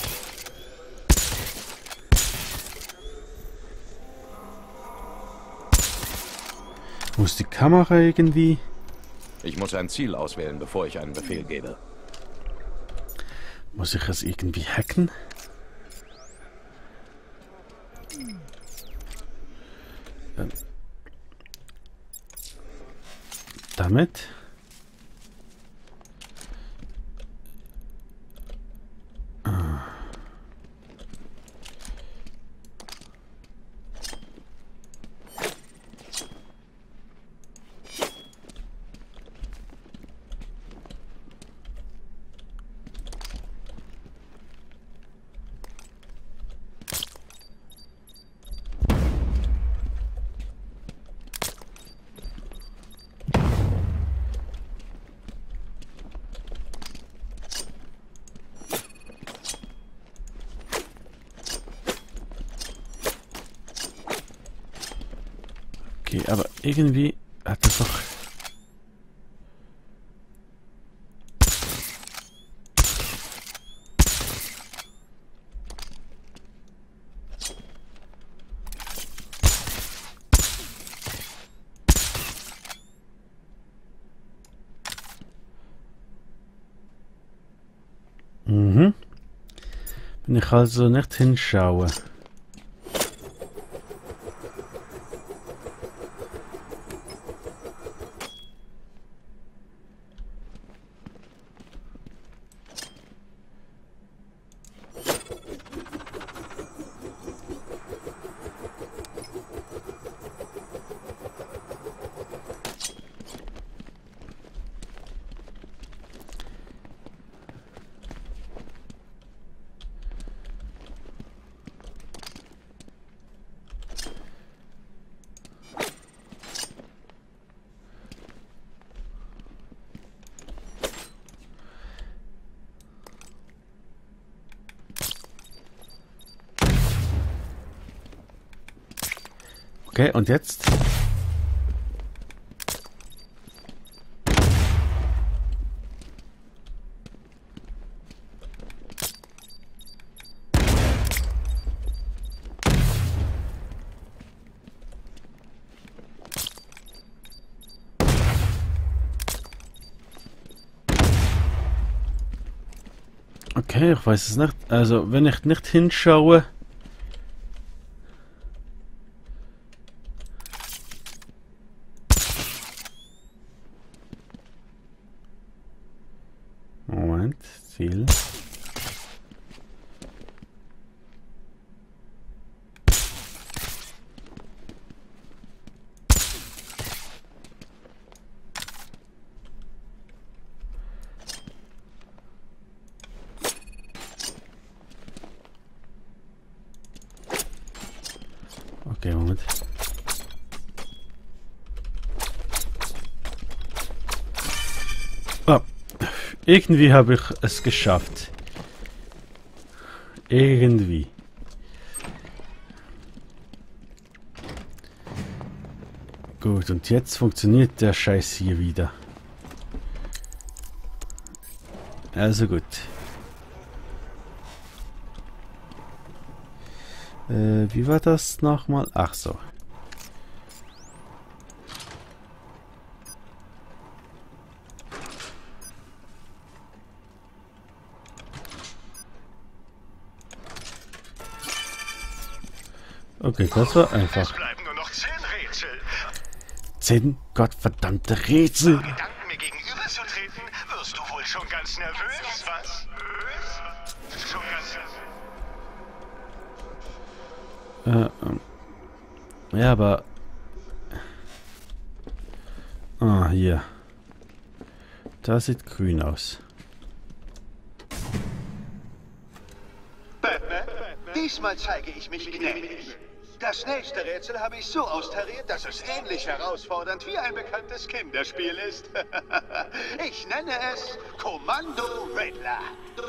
Muss die Kamera irgendwie... Ich muss ein Ziel auswählen, bevor ich einen Befehl gebe. Muss ich es irgendwie hacken? Ähm. Damit? Ah. Okay, aber irgendwie hat das doch... Mhm. Wenn ich also nicht hinschaue. Okay, und jetzt? Okay, ich weiß es nicht. Also, wenn ich nicht hinschaue... Moment, Ziel. Okay, Moment. Ah. Irgendwie habe ich es geschafft. Irgendwie. Gut, und jetzt funktioniert der Scheiß hier wieder. Also gut. Äh, wie war das nochmal? Ach so. Okay, das war einfach. Es bleiben nur noch zehn Rätsel. Zehn gottverdammte Rätsel. Gedanken mir gegenüberzutreten, wirst du wohl schon ganz nervös, was? Schon ganz Äh, ähm. Ja, aber... Ah, hier. Das sieht grün aus. Batman, diesmal zeige ich mich gnädig. Das nächste Rätsel habe ich so austariert, dass es ähnlich herausfordernd wie ein bekanntes Kinderspiel ist. Ich nenne es Kommando Riddler.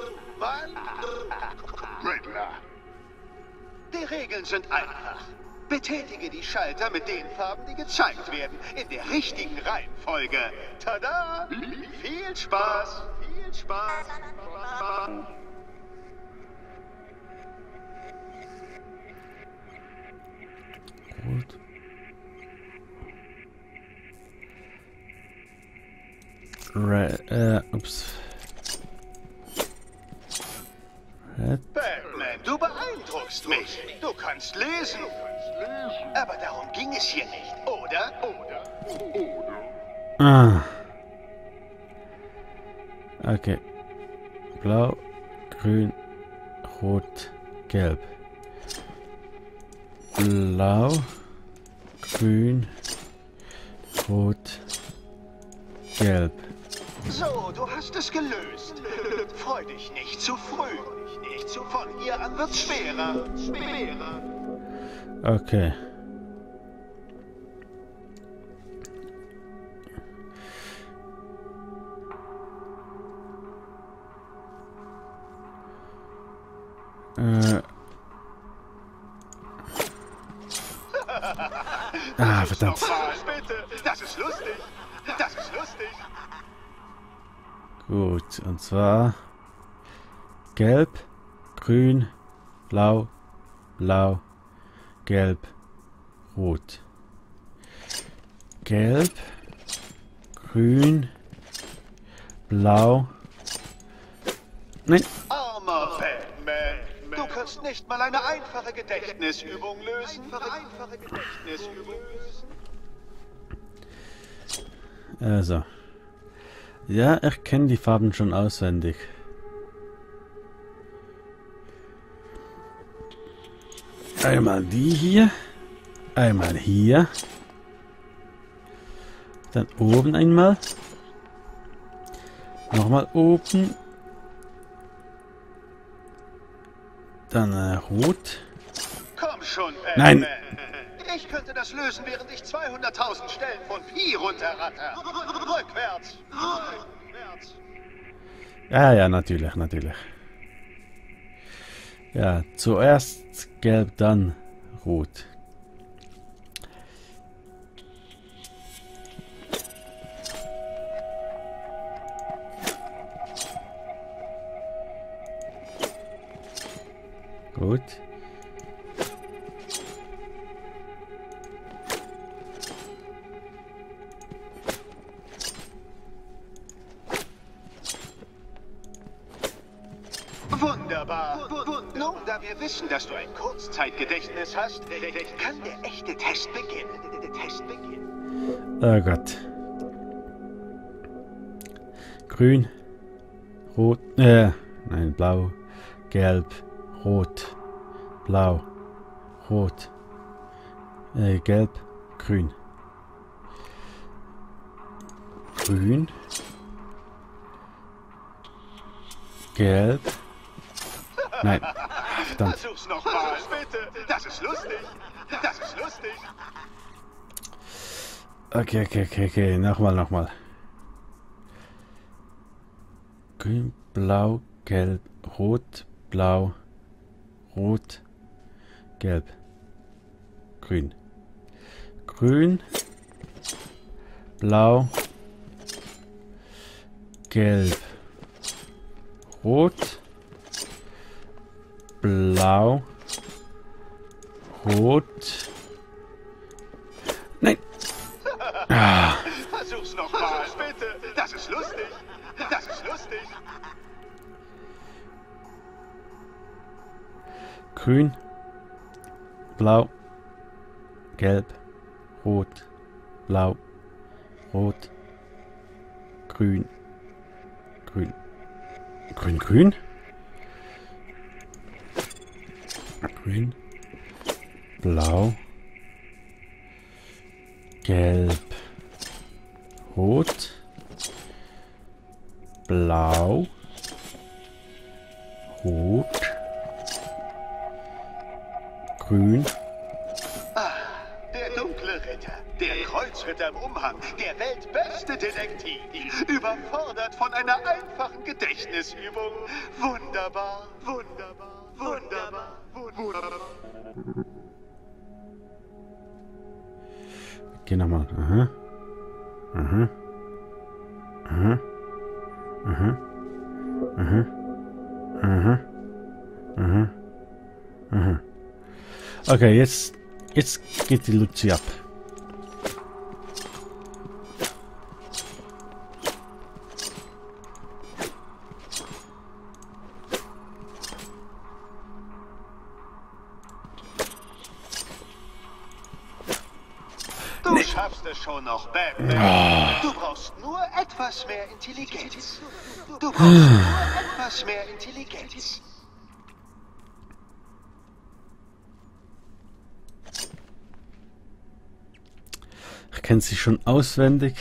Riddler. Die Regeln sind einfach. Betätige die Schalter mit den Farben, die gezeigt werden, in der richtigen Reihenfolge. Tada! Viel Spaß! Viel Spaß! Rot. Red, äh, ups. Red. Batman, du beeindruckst mich. Du kannst lesen. Aber darum ging es hier nicht, oder? Ah. Okay. Blau, grün, rot, gelb. Blau, grün, rot, gelb. So, du hast es gelöst. Freu dich nicht zu früh. Nicht zu von hier an wird's schwerer. Schwerer. Okay. Äh. Ah, verdammt. Nochmal, bitte. Das ist lustig. Das ist lustig. Gut, und zwar gelb, grün, blau, blau, gelb, rot. Gelb, grün, blau. Nein. musst nicht mal eine einfache Gedächtnisübung lösen. Einfache, einfache Gedächtnisübung lösen. Also. Ja, ich kenne die Farben schon auswendig. Einmal die hier. Einmal hier. Dann oben einmal. Nochmal oben. Dann äh, rot. Komm schon, Batman. Nein. Ich könnte das lösen, während ich zweihunderttausend Stellen von Pi runterratter. Rückwärts. Rückwärts. Ja, ja, natürlich, natürlich. Ja, zuerst gelb, dann rot. Gut. Wunderbar. Nun, da wir wissen, dass du ein Kurzzeitgedächtnis hast, kann der echte Test beginnen. Der Test beginnen. Oh Gott. Grün, rot, äh, nein, blau, gelb, rot, blau, rot, äh, gelb, grün. Grün, gelb, nein, verdammt. Versuch's nochmal, bitte. Das ist lustig. Das ist lustig. Okay, okay, okay, okay, nochmal, nochmal. Grün, blau, gelb, rot, blau, rot, gelb, grün. Grün, blau, gelb, rot, blau, rot. Nein. Ah. Versuch's nochmal, bitte. Das ist lustig. Das ist lustig. Grün, blau, gelb, rot, blau, rot, grün, grün, grün, grün, grün, blau, gelb, rot, blau, rot, grün. Ah, der dunkle Ritter, der Kreuzritter im Umhang, der weltbeste Detektiv, überfordert von einer einfachen Gedächtnisübung. Wunderbar, wunderbar, wunderbar, wunderbar. Okay, nochmal. Aha. Aha. Aha. Aha. Aha. Aha. Aha. Aha. Okay, jetzt, jetzt geht die Luzi ab. Du nee. schaffst es schon noch, Batman. Oh. Du brauchst nur etwas mehr Intelligenz. Du brauchst nur etwas mehr Intelligenz. Ich kenne sie schon auswendig.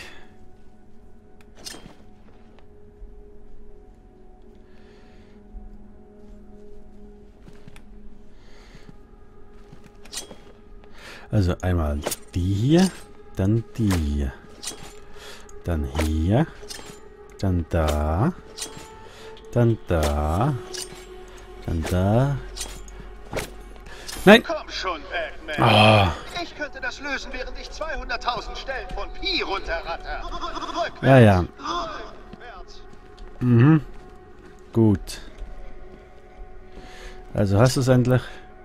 Also einmal die hier, dann die hier, dann hier, dann da, dann da, dann da. Nein! Komm schon, Batman. Ah. Ich könnte das lösen, während ich zweihunderttausend Stellen von Pi runterratter. Rückwärts. Ja, ja. Rückwärts. Mhm. Gut. Also hast du es endlich.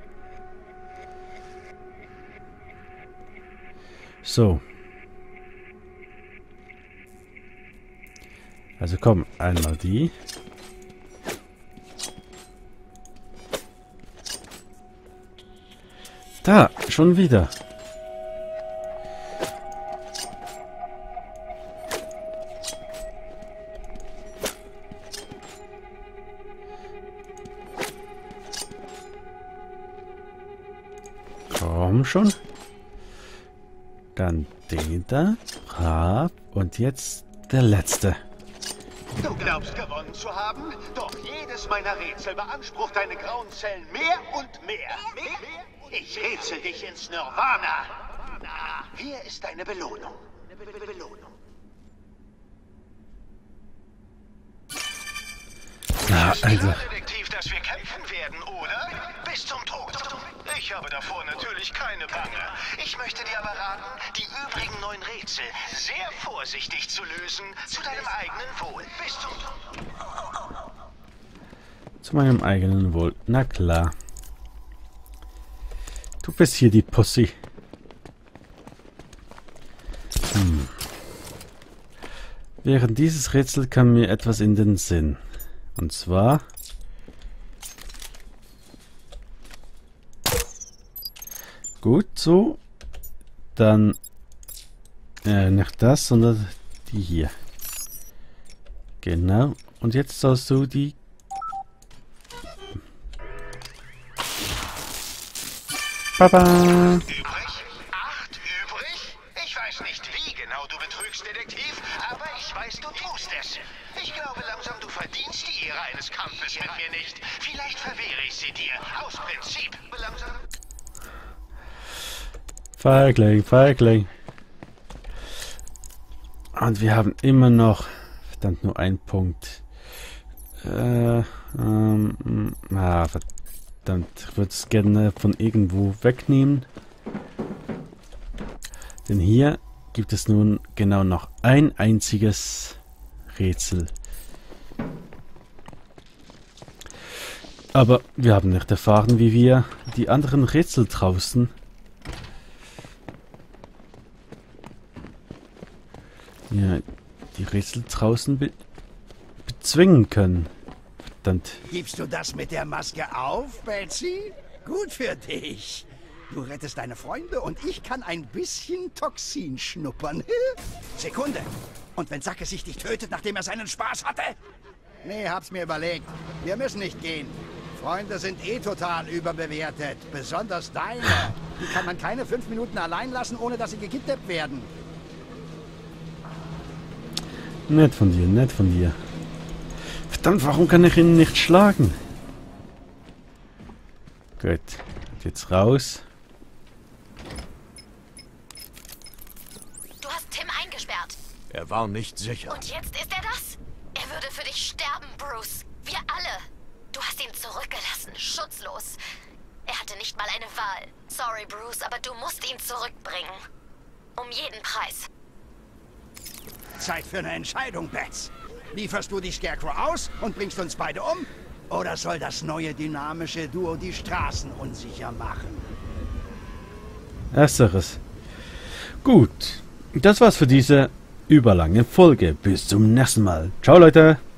So. Also komm, einmal die. Da, schon wieder. Komm schon. Dann den da. Brav. Und jetzt der letzte. Du glaubst, gewonnen zu haben? Doch jedes meiner Rätsel beansprucht deine grauen Zellen mehr und mehr. Ich rätsel dich ins Nirvana. Hier ist deine Belohnung. Belohnung. Na, also. Detektiv, dass wir kämpfen werden, oder? Bis zum Tod. Ich habe davor natürlich keine Bange. Ich möchte dir aber raten, die übrigen neun Rätsel sehr vorsichtig zu lösen, zu deinem eigenen Wohl. Bis zum Tod. Zu meinem eigenen Wohl. Na klar. Du bist hier die Pussy. Hm. Während dieses Rätsel kam mir etwas in den Sinn. Und zwar... Gut, so. Dann... Äh, nicht das, sondern die hier. Genau. Und jetzt sollst du die... Baba! Übrig? Acht übrig? Ich weiß nicht, wie genau du betrügst, Detektiv, aber ich weiß, du tust es. Ich glaube langsam, du verdienst die Ehre eines Kampfes mit mir nicht. Vielleicht verwehre ich sie dir. Aus Prinzip. Langsam. Feigling, Feigling. Und wir haben immer noch... Verdammt, nur einen Punkt. Äh, ähm... Ah, verdammt. Ich würde es gerne von irgendwo wegnehmen. Denn hier gibt es nun genau noch ein einziges Rätsel. Aber wir haben nicht erfahren, wie wir die anderen Rätsel draußen ja, die Rätsel draußen be bezwingen können. Verdammt. Gibst du das mit der Maske auf, Betsy? Gut für dich. Du rettest deine Freunde und ich kann ein bisschen Toxin schnuppern. Sekunde. Und wenn Sackgesicht dich tötet, nachdem er seinen Spaß hatte? Nee, hab's mir überlegt. Wir müssen nicht gehen. Freunde sind eh total überbewertet. Besonders deine. Die kann man keine fünf Minuten allein lassen, ohne dass sie gekidnappt werden. Nett von dir, nett von dir. Verdammt, warum kann ich ihn nicht schlagen? Gut, jetzt raus. Du hast Tim eingesperrt. Er war nicht sicher. Und jetzt ist er das? Er würde für dich sterben, Bruce. Wir alle. Du hast ihn zurückgelassen, schutzlos. Er hatte nicht mal eine Wahl. Sorry, Bruce, aber du musst ihn zurückbringen. Um jeden Preis. Zeit für eine Entscheidung, Bets. Lieferst du die Scarecrow aus und bringst uns beide um? Oder soll das neue dynamische Duo die Straßen unsicher machen? Ersteres. Gut. Das war's für diese überlange Folge. Bis zum nächsten Mal. Ciao, Leute.